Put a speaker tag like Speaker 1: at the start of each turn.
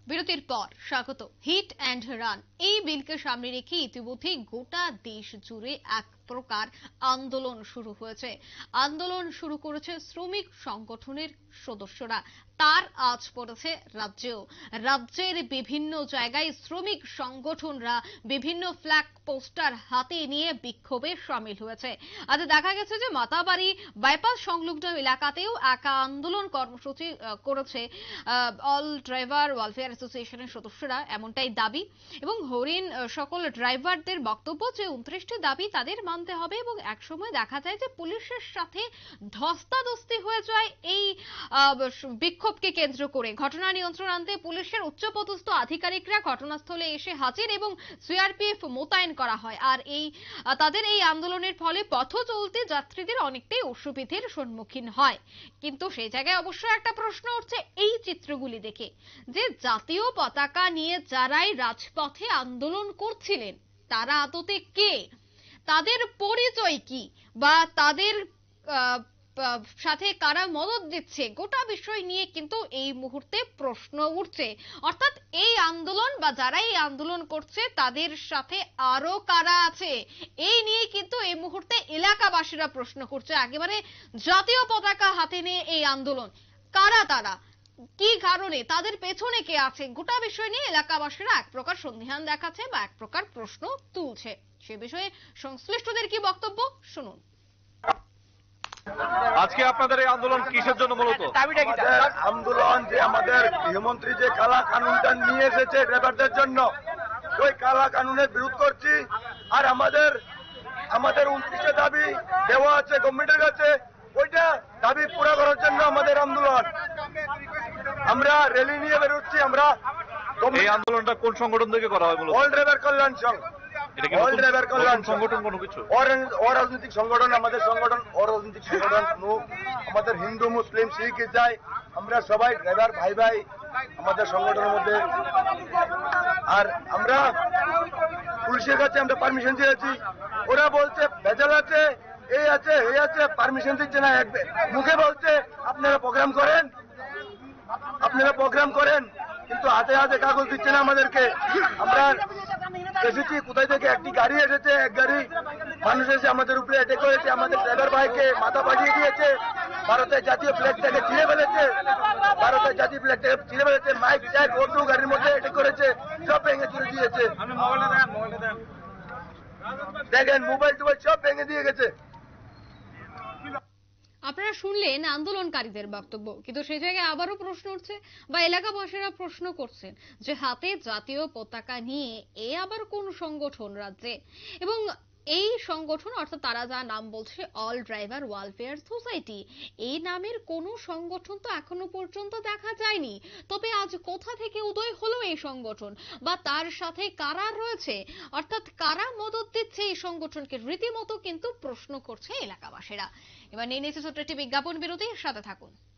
Speaker 1: বিরতির পর স্বাগত। হিট অ্যান্ড রান এই বিলকে সামনে রেখে ইতিমধ্যেই গোটা দেশ জুড়ে এক প্রকার আন্দোলন শুরু হয়েছে। আন্দোলন শুরু করেছে শ্রমিক সংগঠনের সদস্যরা। তার আজ পড়েছে রাজ্যেও। রাজ্যের বিভিন্ন জায়গায় শ্রমিক সংগঠনরা বিভিন্ন ফ্ল্যাগ পোস্টার হাতে নিয়ে বিক্ষোভে সামিল হয়েছে। আজ দেখা গেছে যে মাতাবাড়ি বাইপাস সংলগ্ন এলাকাতেও এক আন্দোলন কর্মসূচি করেছে অল ড্রাইভার ওয়েলফেয়ার অ্যাসোসিয়েশনের সদস্যরা, এমনটাই দাবি। এবং হরিণ সকল ড্রাইভারদের বক্তব্য যে 29টি দাবি তাদের মানতে হবে এবং একসময় দেখা যায় যে পুলিশের সাথে ধস্তাধস্তি হয়ে যায় এই বিক্ষোভকে কেন্দ্র করে। ঘটনা নিয়ন্ত্রণ আনতে পুলিশের উচ্চপদস্থ আধিকারিকরা ঘটনাস্থলে এসে হাজির এবং সিআরপিএফ মোতায়েন করা হয়। আর তাদের এই আন্দোলনের ফলে পথ চলতে যাত্রীদের অনেকটাই অসুবিধার সম্মুখীন হয়। কিন্তু সেই জায়গায় অবশ্য একটা প্রশ্ন উঠছে এই চিত্রগুলি দেখে, যে জাতীয় পতাকা নিয়ে যারাই রাজপথে আন্দোলন করছিলেন তারা আদতে কে, তাদের পরিচয় কি, বা তাদের সাথে কারা মদত দিচ্ছে, গোটা বিষয় নিয়ে কিন্তু এই মুহূর্তে প্রশ্ন উঠছে। অর্থাৎ এই আন্দোলন বা যারা এই আন্দোলন করছে তাদের সাথে আরো কারা আছে, এই নিয়ে কিন্তু এই মুহূর্তে এলাকাবাসীরা প্রশ্ন করছে। একেবারে জাতীয় পতাকা হাতে নিয়ে এই আন্দোলন, কারা তারা, কি কারণে, তাদের পেছনে কে আছে, গোটা বিষয় নিয়ে এলাকাবাসীরা এক প্রকার সন্দিহান দেখাচ্ছে বা এক প্রকার প্রশ্ন তুলছে। সে বিষয়ে সংশ্লিষ্টদের কি বক্তব্য শুনুন।
Speaker 2: আজকে আপনাদের এই আন্দোলন কিসের জন্য? মূলত
Speaker 3: আন্দোলন যে আমাদের গৃহমন্ত্রী যে কালা কানুনটা নিয়ে এসেছে ড্রাইভারদের জন্য, ওই কালা কানুনের বিরোধ করছি। আর আমাদের 29টা দাবি দেওয়া আছে গভর্নমেন্টের কাছে, ওইটা দাবি পুরো করার জন্য আমাদের আন্দোলন। আমরা র্যালি নিয়ে বেরোচ্ছি। আমরা
Speaker 2: এই আন্দোলনটা কোন সংগঠন থেকে করা হয়?
Speaker 3: অল ড্রাইভার কল্যাণ সংঘ। অল ড্রাইভার কল্যাণ
Speaker 2: সংগঠন কোনো কিছু
Speaker 3: অরাজনৈতিক সংগঠন, আমাদের সংগঠন অরাজনৈতিক সংগঠন। আমাদের হিন্দু মুসলিম শিখ ইসাই আমরা সবাই ড্রাইভার ভাই ভাই আমাদের সংগঠনের মধ্যে। আর আমরা পুলিশের কাছে আমরা পারমিশন চেয়েছি, ওরা বলছে ভেজাল আছে, এই আছে এই আছে, পারমিশন দিচ্ছে না। মুখে বলছে আপনারা প্রোগ্রাম করেন, কিন্তু হাতে হাতে কাগজ দিচ্ছে না আমাদেরকে। আমরা এসেছি কোথায় থেকে, একটি গাড়ি এসেছে, এক গাড়ি মানুষ এসে আমাদের উপরে অ্যাটাক করেছে, আমাদের ড্রাইভার ভাইকে মাথা পাঠিয়ে দিয়েছে, ভারতের জাতীয় ফ্ল্যাগটাকে ছিঁড়ে ফেলেছে, মাইক চাই অটো গাড়ির মধ্যে অ্যাটাক করেছে, সব ভেঙে চুরে দিয়েছে। দেখেন মোবাইল টোবাইল সব ভেঙে দিয়ে গেছে।
Speaker 1: আপনারা শুনলেন আন্দোলনকারীদের বক্তব্য, কিন্তু সেই জায়গায় আবারও প্রশ্ন উঠছে বা এলাকাবাসীরা প্রশ্ন করছেন যে হাতে জাতীয় পতাকা নিয়ে এ আবার কোন সংগঠন রাজ্যে, এবং এই সংগঠন অর্থাৎ তারা যা নাম বলছে অল ড্রাইভার ওয়েলফেয়ার সোসাইটি, এই নামের কোন সংগঠন তো এখনো পর্যন্ত দেখা যায়নি। তবে আজ কোথা থেকে উদয় হলো এই সংগঠন, বা তার সাথে কারা রয়েছে, অর্থাৎ কারা মদত দিচ্ছে এই সংগঠনকে, রীতিমতো কিন্তু প্রশ্ন করছে এলাকাবাসীরা। এবার নিয়ে নিচ্ছে ছোট্ট একটি বিজ্ঞাপন বিরতি, সাথে থাকুন।